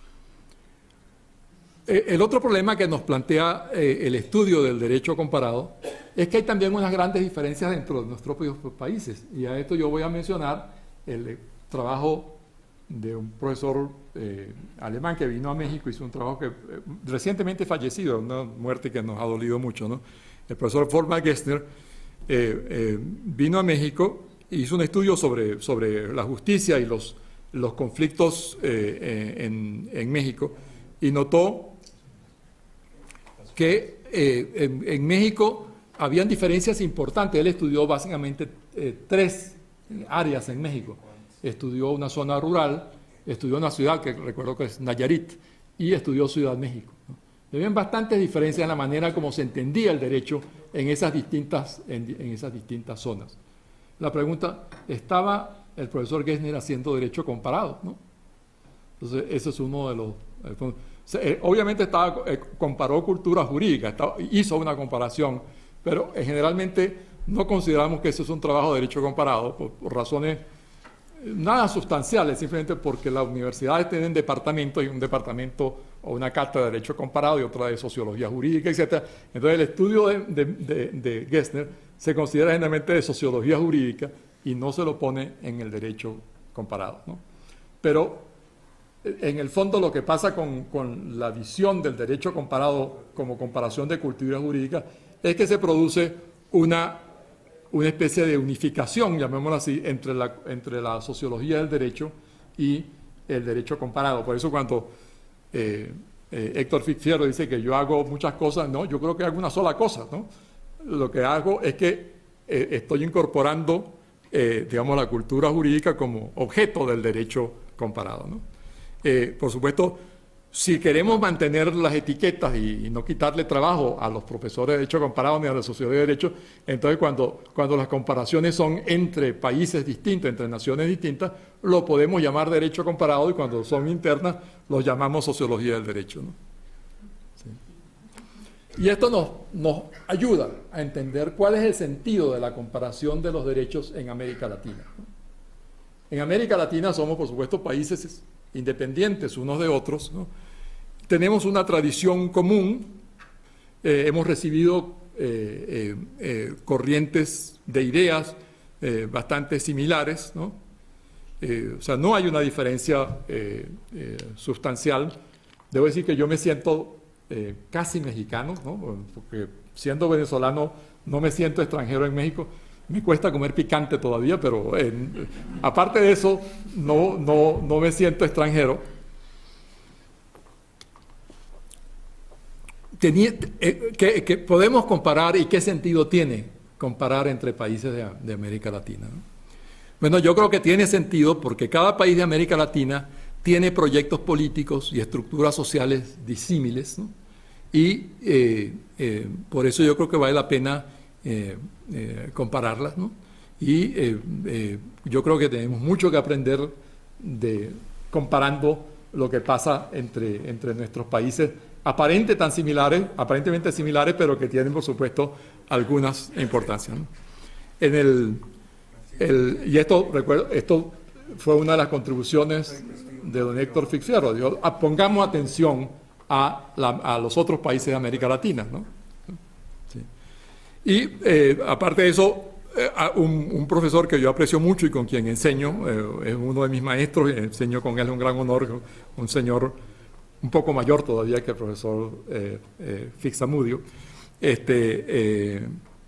El otro problema que nos plantea eh, el estudio del derecho comparado es que hay también unas grandes diferencias dentro de nuestros propios países. Y a esto yo voy a mencionar el trabajo de un profesor eh, alemán que vino a México, hizo un trabajo que eh, recientemente fallecido, una muerte que nos ha dolido mucho, ¿no? El profesor Volkmar Gessner eh, eh, vino a México e hizo un estudio sobre, sobre la justicia y los, los conflictos eh, en, en México, y notó que eh, en, en México habían diferencias importantes. Él estudió básicamente eh, tres áreas en México. Estudió una zona rural, estudió una ciudad que recuerdo que es Nayarit, y estudió Ciudad México, ¿no? Habían bastantes diferencias en la manera como se entendía el derecho en esas distintas, en, en esas distintas zonas. La pregunta, ¿estaba el profesor Gessner haciendo derecho comparado, ¿no? Entonces, eso es uno de los... Eh, obviamente estaba, eh, comparó cultura jurídica, estaba, hizo una comparación, pero eh, generalmente no consideramos que eso es un trabajo de derecho comparado por, por razones eh, nada sustanciales, simplemente porque las universidades tienen departamentos, y un departamento o una cátedra de derecho comparado y otra de sociología jurídica, etcétera. Entonces el estudio de, de, de, de Gessner se considera generalmente de sociología jurídica y no se lo pone en el derecho comparado, ¿no? Pero en el fondo lo que pasa con, con la visión del derecho comparado como comparación de cultura jurídica es que se produce una, una especie de unificación, llamémoslo así, entre la, entre la sociología del derecho y el derecho comparado. Por eso cuando eh, eh, Héctor Fierro dice que yo hago muchas cosas, no, yo creo que hago una sola cosa, ¿no? Lo que hago es que eh, estoy incorporando, eh, digamos, la cultura jurídica como objeto del derecho comparado, ¿no? Eh, por supuesto, si queremos mantener las etiquetas y, y no quitarle trabajo a los profesores de derecho comparado ni a la sociología de derecho, entonces cuando, cuando las comparaciones son entre países distintos, entre naciones distintas, lo podemos llamar derecho comparado, y cuando son internas, los llamamos sociología del derecho, ¿no? Sí. Y esto nos, nos ayuda a entender cuál es el sentido de la comparación de los derechos en América Latina, ¿no? En América Latina somos, por supuesto, países independientes unos de otros, ¿no? Tenemos una tradición común, eh, hemos recibido eh, eh, eh, corrientes de ideas eh, bastante similares, ¿no? Eh, o sea, no hay una diferencia eh, eh, sustancial. Debo decir que yo me siento eh, casi mexicano, ¿no? Porque siendo venezolano no me siento extranjero en México. Me cuesta comer picante todavía, pero eh, aparte de eso, no, no, no me siento extranjero. Tenía, eh, que, que podemos comparar y qué sentido tiene comparar entre países de, de América Latina, ¿no? Bueno, yo creo que tiene sentido porque cada país de América Latina tiene proyectos políticos y estructuras sociales disímiles, ¿no? Y eh, eh, por eso yo creo que vale la pena eh, eh, compararlas, ¿no? Y eh, eh, yo creo que tenemos mucho que aprender de comparando lo que pasa entre, entre nuestros países aparente tan similares, aparentemente similares, pero que tienen, por supuesto, algunas importancias, ¿no? En el, el, y esto, recuerdo, esto fue una de las contribuciones de don Héctor Fix-Fierro. Dijo, ah, pongamos atención a, la, a los otros países de América Latina, ¿no? Sí. Y eh, aparte de eso, eh, un, un profesor que yo aprecio mucho y con quien enseño, eh, es uno de mis maestros, y enseño con él, es un gran honor, un señor un poco mayor todavía que el profesor eh, eh, Fix-Amudio, este, eh,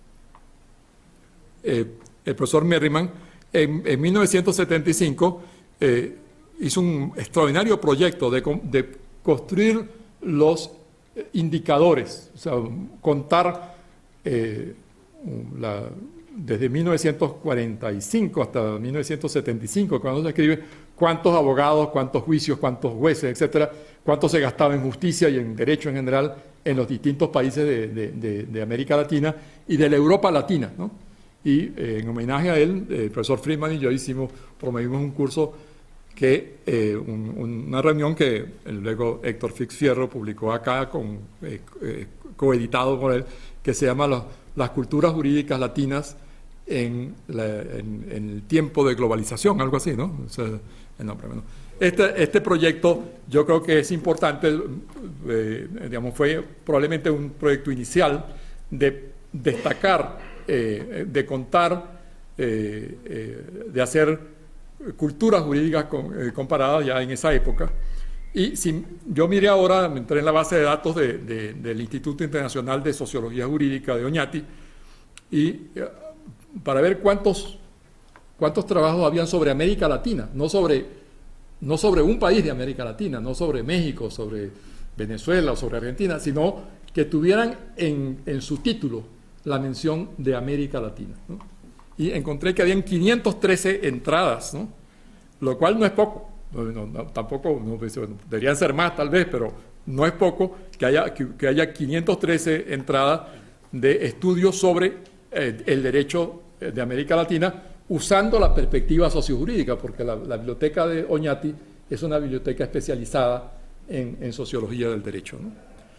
eh, el profesor Merriman, en, en mil novecientos setenta y cinco eh, hizo un extraordinario proyecto de, de construir los indicadores, o sea, contar eh, la, desde mil novecientos cuarenta y cinco hasta mil novecientos setenta y cinco, cuando se escribe cuántos abogados, cuántos juicios, cuántos jueces, etcétera, cuánto se gastaba en justicia y en derecho en general en los distintos países de, de, de, de América Latina y de la Europa Latina, ¿no? Y eh, en homenaje a él, el profesor Friedman y yo hicimos, promovimos un curso, que eh, un, una reunión que luego Héctor Fix-Fierro publicó acá, con, eh, eh, coeditado con él, que se llama los, Las culturas jurídicas latinas en, la, en, en el tiempo de globalización, algo así, ¿no? O sea, el nombre, ¿no? Este, este proyecto yo creo que es importante, eh, digamos, fue probablemente un proyecto inicial de destacar, eh, de contar, eh, eh, de hacer culturas jurídicas con, eh, comparadas ya en esa época. Y si yo miré ahora, me entré en la base de datos de, de, del Instituto Internacional de Sociología Jurídica de Oñati, y eh, para ver cuántos, cuántos trabajos habían sobre América Latina, no sobre... no sobre un país de América Latina, no sobre México, sobre Venezuela o sobre Argentina, sino que tuvieran en, en su título la mención de América Latina, ¿no? Y encontré que habían quinientas trece entradas, ¿no? Lo cual no es poco, no, no, no, tampoco, no, deberían ser más tal vez, pero no es poco que haya, que, que haya quinientas trece entradas de estudios sobre eh, el derecho de América Latina, usando la perspectiva sociojurídica, porque la, la biblioteca de Oñati es una biblioteca especializada en, en sociología del derecho, ¿no?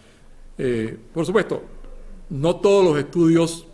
Eh, por supuesto, no todos los estudios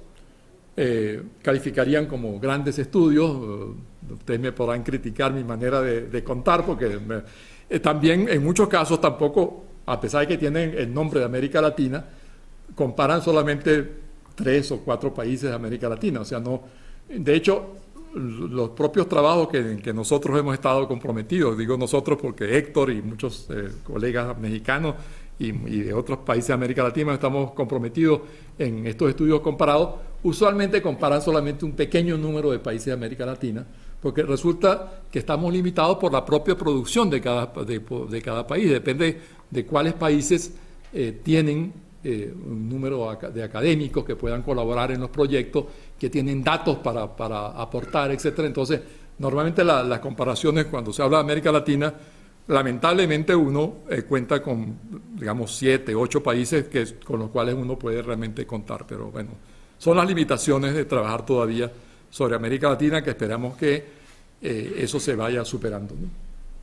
eh, calificarían como grandes estudios. Uh, ustedes me podrán criticar mi manera de, de contar, porque me, eh, también en muchos casos tampoco, a pesar de que tienen el nombre de América Latina, comparan solamente tres o cuatro países de América Latina. O sea, no, de hecho, los propios trabajos que, que nosotros hemos estado comprometidos, digo nosotros porque Héctor y muchos eh, colegas mexicanos y, y de otros países de América Latina estamos comprometidos en estos estudios comparados, usualmente comparan solamente un pequeño número de países de América Latina, porque resulta que estamos limitados por la propia producción de cada, de, de cada país. Depende de cuáles países eh, tienen eh, un número de académicos que puedan colaborar en los proyectos, que tienen datos para, para aportar, etcétera. Entonces, normalmente la, las comparaciones, cuando se habla de América Latina, lamentablemente uno eh, cuenta con, digamos, siete, ocho países que, con los cuales uno puede realmente contar. Pero bueno, son las limitaciones de trabajar todavía sobre América Latina, que esperamos que eh, eso se vaya superando, ¿no?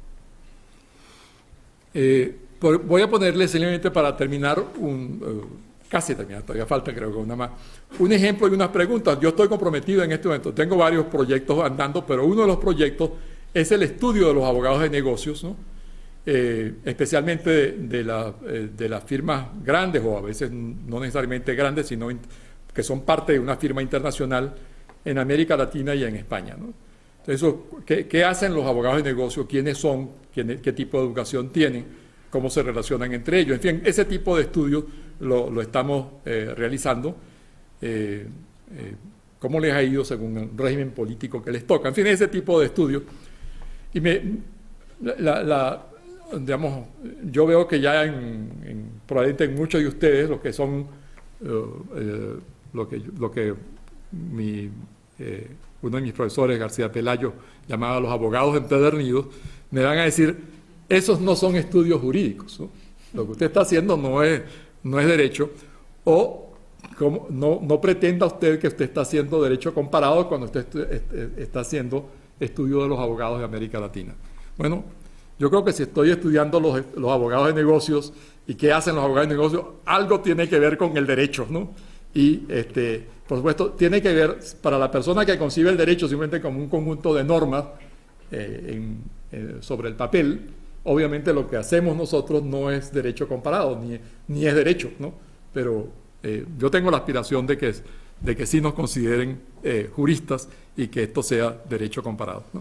Eh, por, voy a ponerle simplemente para terminar un... Uh, casi terminado, todavía falta creo que una más, un ejemplo y unas preguntas. Yo estoy comprometido en este momento, tengo varios proyectos andando, pero uno de los proyectos es el estudio de los abogados de negocios, ¿no? Eh, especialmente de, de, la, eh, de las firmas grandes, o a veces no necesariamente grandes, sino que son parte de una firma internacional en América Latina y en España, ¿no? Entonces, eso, ¿qué, ¿qué hacen los abogados de negocios? ¿Quiénes son? ¿Qué, qué tipo de educación tienen? ¿Cómo se relacionan entre ellos? En fin, ese tipo de estudios lo, lo estamos eh, realizando. Eh, eh, ¿Cómo les ha ido según el régimen político que les toca? En fin, ese tipo de estudios. Y me, la, la, digamos, yo veo que ya en, en, probablemente en muchos de ustedes, los que son, uh, eh, lo que, lo que mi, eh, uno de mis profesores, García Pelayo, llamaba a los abogados empedernidos, me van a decir, esos no son estudios jurídicos, ¿no? Lo que usted está haciendo no es, no es derecho, o como, no, no pretenda usted que usted está haciendo derecho comparado cuando usted está haciendo estudio de los abogados de América Latina. Bueno, yo creo que si estoy estudiando los, los abogados de negocios y qué hacen los abogados de negocios, algo tiene que ver con el derecho, ¿no? Y, este, por supuesto, tiene que ver, para la persona que concibe el derecho simplemente como un conjunto de normas eh, en, eh, sobre el papel, obviamente lo que hacemos nosotros no es derecho comparado, ni, ni es derecho, ¿no? Pero eh, yo tengo la aspiración de que, de que sí nos consideren eh, juristas y que esto sea derecho comparado, ¿no?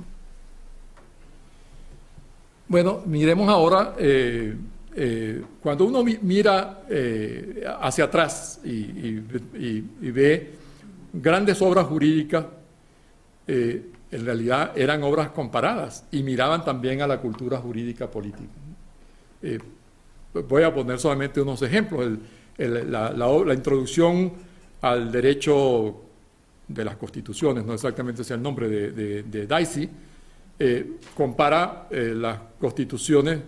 Bueno, miremos ahora, eh, eh, cuando uno mi, mira eh, hacia atrás y, y, y, y ve grandes obras jurídicas, eh, en realidad eran obras comparadas y miraban también a la cultura jurídica política. Eh, voy a poner solamente unos ejemplos. El, el, la, la, la introducción al derecho de las constituciones, no exactamente es el nombre de, de, de Dicey, eh, compara eh, las constituciones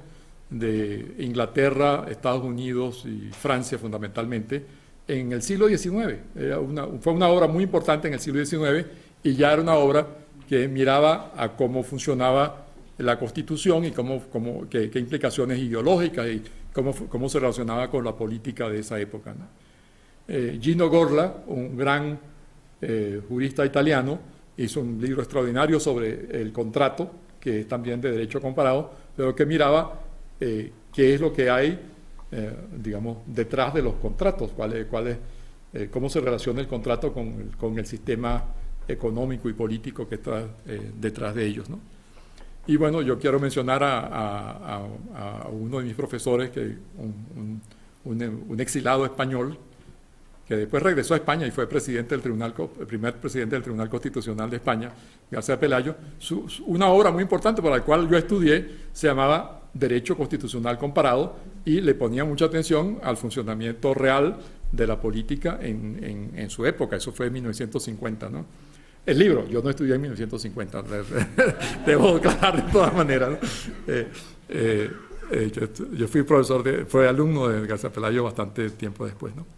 de Inglaterra, Estados Unidos y Francia fundamentalmente en el siglo diecinueve. Era una, fue una obra muy importante en el siglo diecinueve y ya era una obra que miraba a cómo funcionaba la Constitución y cómo, cómo, qué, qué implicaciones ideológicas y cómo, cómo se relacionaba con la política de esa época, ¿no? Eh, Gino Gorla, un gran eh, jurista italiano, hizo un libro extraordinario sobre el contrato, que es también de derecho comparado, pero que miraba eh, qué es lo que hay, eh, digamos, detrás de los contratos, cuál es, cuál es, eh, cómo se relaciona el contrato con el, con el sistema económico y político que está eh, detrás de ellos, ¿no? Y bueno, yo quiero mencionar a, a, a, a uno de mis profesores, que un, un, un exilado español, que después regresó a España y fue presidente del Tribunal, el primer presidente del Tribunal Constitucional de España, García Pelayo. Su, su, una obra muy importante por la cual yo estudié se llamaba Derecho Constitucional Comparado y le ponía mucha atención al funcionamiento real de la política en, en, en su época. Eso fue en mil novecientos cincuenta, ¿no? El libro, yo no estudié en mil novecientos cincuenta, debo aclarar de todas maneras, ¿no? Eh, eh, eh, yo, yo fui profesor, de, fui alumno de García Pelayo bastante tiempo después, ¿no?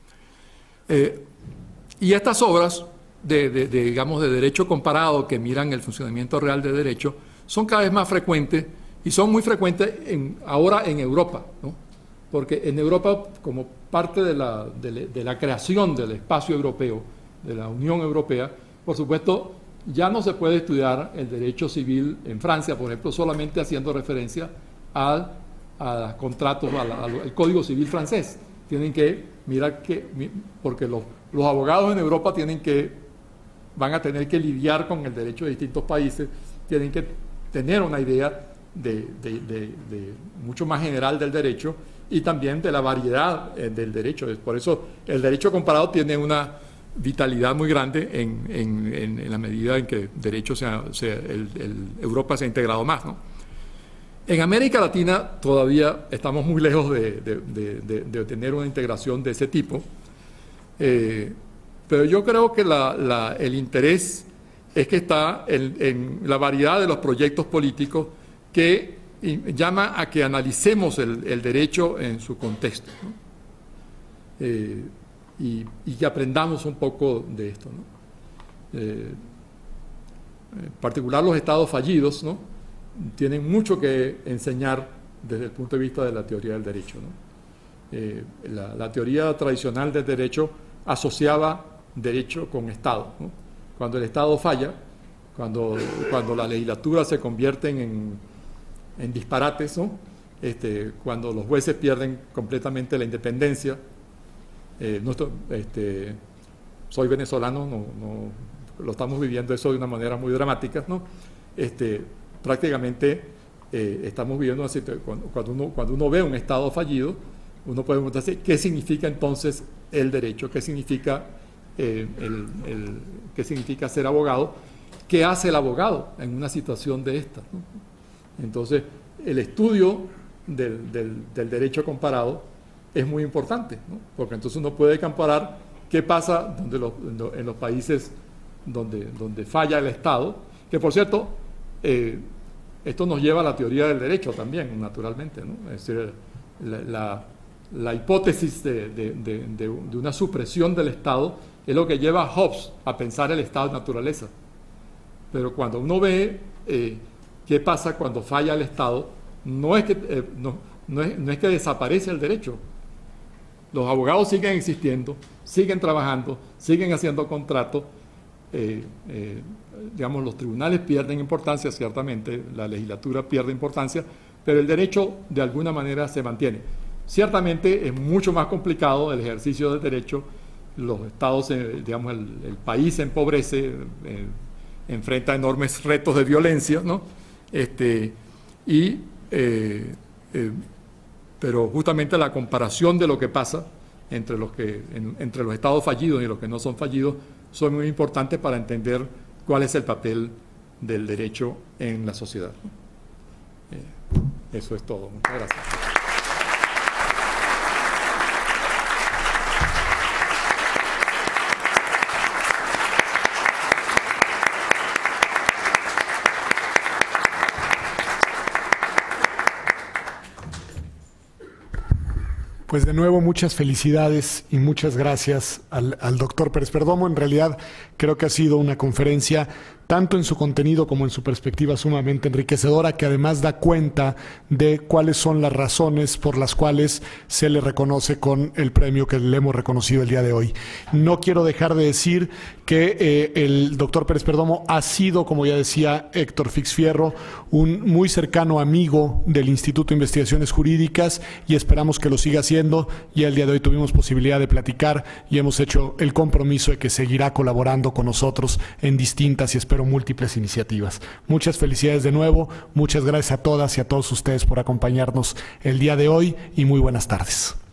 Eh, y estas obras de, de, de, digamos, de derecho comparado que miran el funcionamiento real de derecho son cada vez más frecuentes y son muy frecuentes en, ahora en Europa, ¿no? Porque en Europa, como parte de la, de, de la creación del espacio europeo, de la Unión Europea, por supuesto, ya no se puede estudiar el derecho civil en Francia, por ejemplo, solamente haciendo referencia al, a contratos, al, al Código Civil francés. Tienen que mirar que, porque los, los abogados en Europa tienen que, van a tener que lidiar con el derecho de distintos países, tienen que tener una idea de, de, de, de mucho más general del derecho y también de la variedad eh, del derecho. Por eso el derecho comparado tiene una vitalidad muy grande en, en, en, en la medida en que derecho sea, sea el, el, Europa se ha integrado más, ¿no? En América Latina todavía estamos muy lejos de, de, de, de, de tener una integración de ese tipo, eh, pero yo creo que la, la, el interés es que está en, en la variedad de los proyectos políticos que llama a que analicemos el, el derecho en su contexto, ¿no? Eh, y, y que aprendamos un poco de esto, ¿no? Eh, en particular los estados fallidos, ¿no?, tienen mucho que enseñar desde el punto de vista de la teoría del derecho, ¿no? Eh, la, la teoría tradicional del derecho asociaba derecho con Estado, ¿no? Cuando el Estado falla, cuando, cuando las legislaturas se convierten en, en disparates, ¿no? Este, cuando los jueces pierden completamente la independencia. Eh, nuestro, este, soy venezolano, no, no, lo estamos viviendo eso de una manera muy dramática, ¿no? Este, prácticamente eh, estamos viviendo una situación, cuando, cuando, uno, cuando uno ve un Estado fallido, uno puede preguntarse qué significa entonces el derecho, qué significa, eh, el, el, qué significa ser abogado, qué hace el abogado en una situación de esta, ¿no? Entonces, el estudio del, del, del derecho comparado es muy importante, ¿no? Porque entonces uno puede comparar qué pasa donde los, en los países donde, donde falla el Estado, que por cierto, eh, esto nos lleva a la teoría del derecho también, naturalmente, ¿no? Es decir, la, la, la hipótesis de, de, de, de, de una supresión del Estado es lo que lleva a Hobbes a pensar el Estado de naturaleza. Pero cuando uno ve eh, qué pasa cuando falla el Estado, no es que, eh, no, no es, no es que desaparece el derecho. Los abogados siguen existiendo, siguen trabajando, siguen haciendo contratos. Eh, eh, digamos, los tribunales pierden importancia, ciertamente, la legislatura pierde importancia, pero el derecho de alguna manera se mantiene. Ciertamente es mucho más complicado el ejercicio del derecho, los estados, eh, digamos, el, el país se empobrece, eh, enfrenta enormes retos de violencia, ¿no? Este, y, eh, eh, pero justamente la comparación de lo que pasa entre los, que, en, entre los estados fallidos y los que no son fallidos son muy importantes para entender cuál es el papel del derecho en la sociedad. Eh, eso es todo. Muchas gracias. Pues de nuevo muchas felicidades y muchas gracias al, al doctor Pérez Perdomo. En realidad creo que ha sido una conferencia tanto en su contenido como en su perspectiva sumamente enriquecedora, que además da cuenta de cuáles son las razones por las cuales se le reconoce con el premio que le hemos reconocido el día de hoy. No quiero dejar de decir que eh, el doctor Pérez Perdomo ha sido, como ya decía Héctor Fix Fierro, un muy cercano amigo del Instituto de Investigaciones Jurídicas y esperamos que lo siga haciendo. Y el día de hoy tuvimos posibilidad de platicar y hemos hecho el compromiso de que seguirá colaborando con nosotros en distintas y espero múltiples iniciativas. Muchas felicidades de nuevo, muchas gracias a todas y a todos ustedes por acompañarnos el día de hoy y muy buenas tardes.